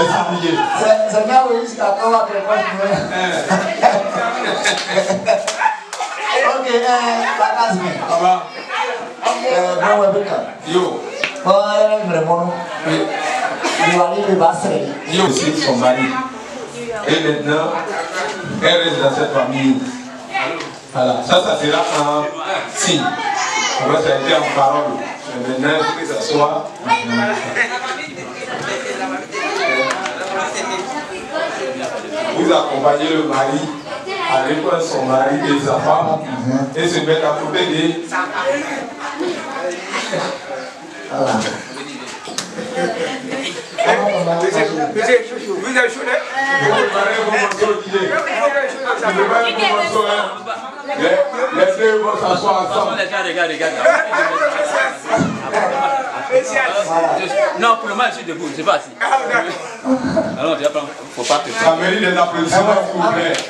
Merci, c'est bien oui, jusqu'à quand on va ok, Bakasmi. Ça va? Bon, Rebecca. Yo. Vraiment. Yo aussi son mari. Et maintenant, elle reste dans cette famille. Voilà, ça sera un signe. Ça a été en parole. Maintenant, il faut que ça soit. Vous accompagnez le mari à l'école, son mari et sa femme, et se mettre à côté de. Voilà. Vous avez chaud, Les deux vont s'asseoir ensemble. Regarde. Non, pour le moment, je suis debout, c'est pas assis. Alors, tu vas prendre. Faut pas que. Ça mérite des applaudissements, s'il vous plaît.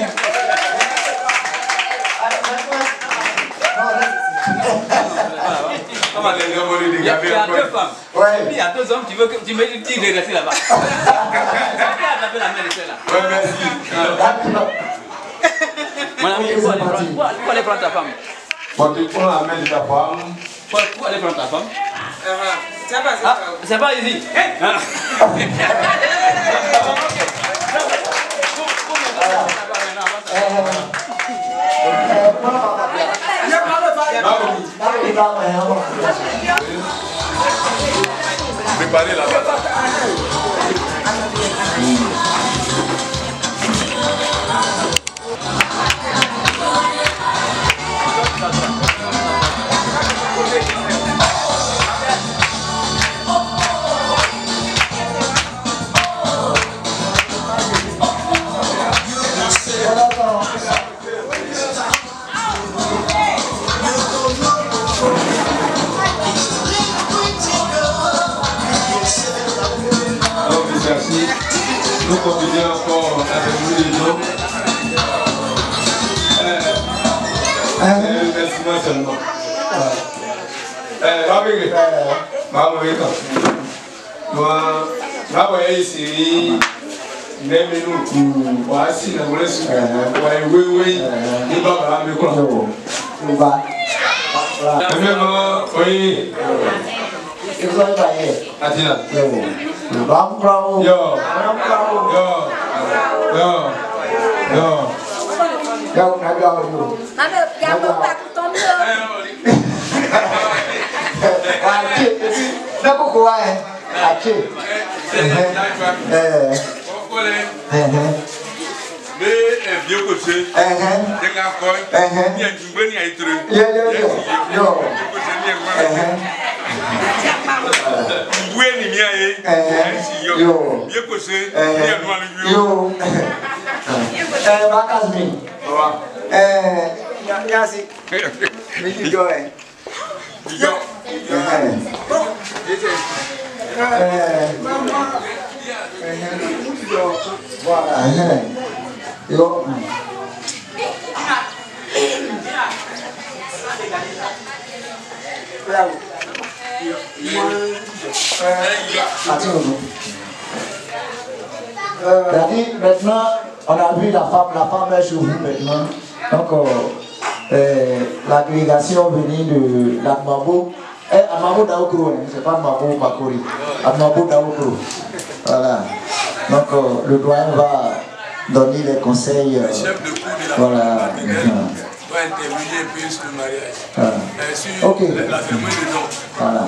Il y a deux femmes. Il y a deux hommes, tu me dis de rester là-bas. Tu vas la main de celle-là. Ouais, merci. Mon ami, il faut aller prendre ta femme. Quand tu prends la main de ta femme, Faut aller prendre ta femme. Ah, c'est pas ici. préparez là-bas. Merci. Nous continuons encore avec vous les gens. Merci moi seulement. Moi, voyez ici, même nous, voici la vraie soupe. Oui, il va me croire. Même, oui. Attends. Yo. Maintenant, on a vu la femme est chez vous maintenant. Donc, l'agrégation venue de l'Admabo. Admabo Daokro, c'est pas Admabo Makori. Admabo Daokro. Voilà. Donc, le doyen va donner les conseils. Voilà. Doit intervenir plus sur le mariage. Sur ok. La cérémonie de don. Voilà.